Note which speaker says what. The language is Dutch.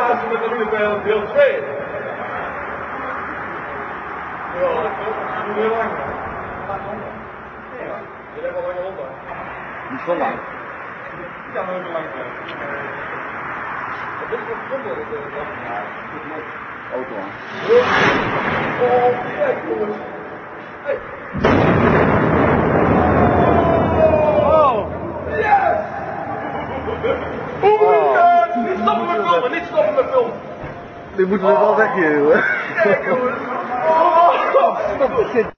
Speaker 1: Hazen met de Universal deel 2. Ja, dat is heel lang. Nee, man. Je hebt al lang rond.
Speaker 2: Niet zo lang.
Speaker 1: Die kan ook lang zijn. Dit is wat zonder dat
Speaker 2: Auto aan.
Speaker 1: Oh, kijk jongens. Hey. Oh! Yes! Oh my god! Niet stoppen met filmen, niet stoppen met filmen!
Speaker 2: Nu moeten we wel weg hier, hoor.
Speaker 1: Kijk jongens! Oh!
Speaker 2: Stop, shit.